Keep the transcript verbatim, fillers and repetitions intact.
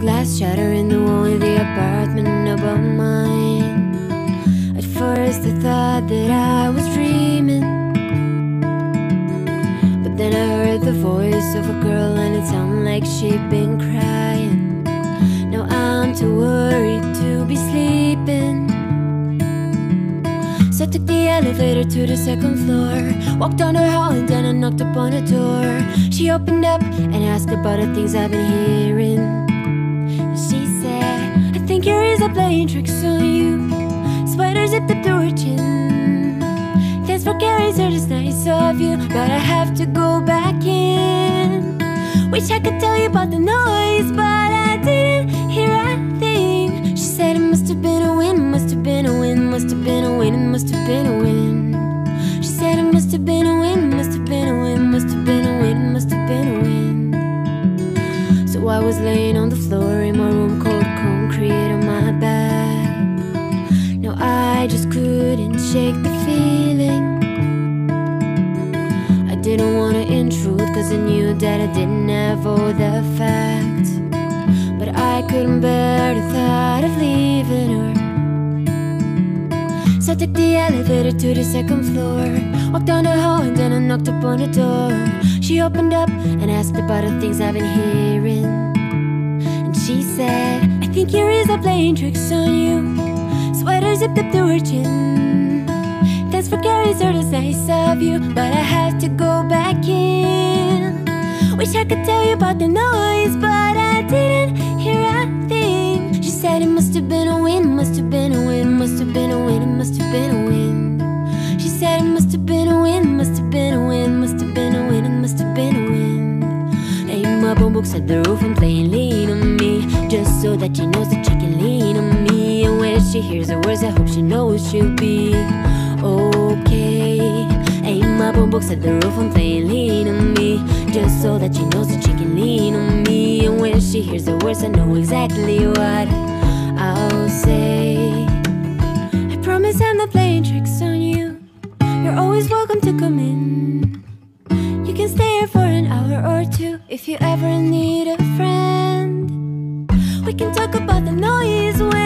glass shatter in the wall in the apartment above mine. At first I thought that I was dreaming, but then I heard the voice of a girl and it sounded like she'd been crying. Now I'm too worried to be sleeping, so I took the elevator to the second floor, walked down her hall and then I knocked upon her door. She opened up and asked about the things I've been hearing. And she said, I think your ears are playing tricks on you. Sweater zipped up to her chin. Thanks for carrying her, it's nice of you, but I have to go back in. Wish I could tell you about the noise, but I didn't hear a thing. She said it must have been a wind, must have been a wind, must have been a wind, it must have been a wind. She said it must have been a wind, must have been a wind, must have been a wind, must have been a wind. So I was laying on the floor in my room, cold concrete on my back. Now I just couldn't shake the feeling. I didn't want to intrude cause I knew that I didn't have all the facts, but I couldn't bear the thought of leaving her. So I took the elevator to the second floor, walked down the hall and then I knocked upon the door. She opened up and asked about the things I've been hearing. And she said, I think your ears are playing tricks on you. Sweater zipped up to her chin. Thanks for carrying her, that's nice of you, but I have to go back in. Wish I could tell you about the noise, but I didn't hear a thing. She said it must have been a wind, must have been a wind, must have been a wind, it must have been a wind. She said it must have been a wind, must have been a wind, must have been a wind, it must have been a wind. Aim up on books at the roof and playing lean on me, just so that she knows that she can lean on me. And when she hears the words, I hope she knows she'll be okay. Aim up on books at the roof and playing lean on me, just so that she knows that she can lean on me. And when she hears the words, I know exactly what I'll say. I promise I'm not playing tricks on you. You're always welcome to come in. You can stay here for an hour or two if you ever need a friend. We can talk about the noise when